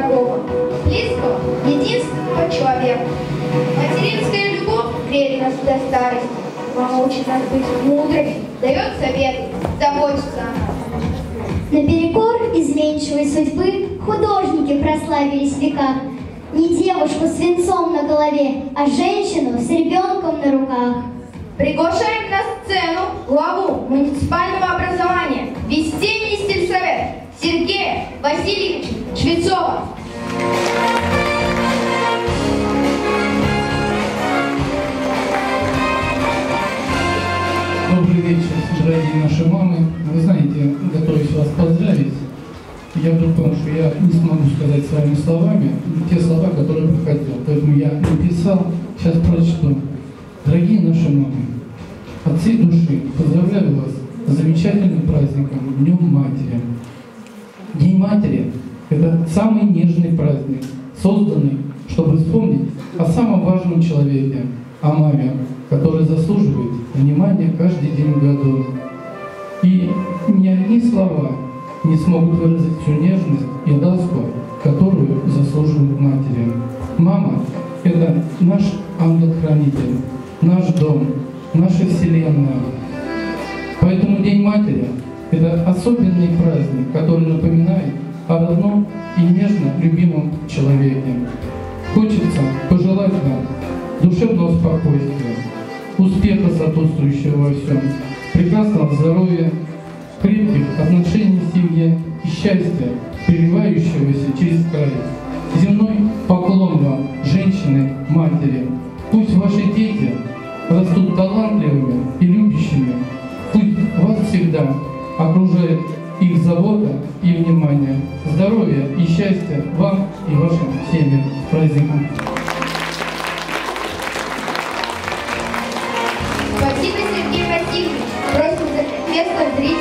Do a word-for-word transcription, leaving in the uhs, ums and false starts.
дорогого, близкого, единственного человека. Материнская любовь греет нас до старости. Мама учит нас быть мудрыми, дает советы, заботится о нас. Наперекор изменчивой судьбы художники прославились в веках. Не девушку с венцом на голове, а женщину с ребенком на руках. Приглашаем на сцену главу муниципального образования Весенний сельсовет Сергея Васильевича Швецова. Добрый вечер, дорогие наши мамы. Вы знаете, готовясь вас поздравить, я вдруг понял, что я не смогу сказать своими словами те слова, которые бы хотел. Поэтому я написал, сейчас прочту. Дорогие наши мамы, от всей души поздравляю вас с замечательным праздником, Днем Матери. День Матери – это самый нежный праздник, созданный, чтобы вспомнить о самом важном человеке, о маме, которая заслуживает внимания каждый день в году. И ни одни слова не смогут выразить всю нежность и ласку, которую заслуживают матери. Мама – это наш ангел-хранитель, наш дом, наша вселенная. Поэтому День Матери – это особенный праздник, который напоминает о родном и нежно любимом человеке. Хочется пожелать вам душевного спокойствия, успеха сопутствующего во всем, прекрасного здоровья, крепких отношений в семье и счастья, переливающегося через край. Земной поклон вам, женщины, матери. Пусть ваши дети растут талантливыми и любящими. Пусть вас всегда окружает их забота и внимание. Здоровья и счастья вам и вашим семьям. С праздником! Спасибо, Сергей Васильевич. Просим занять место зрителей.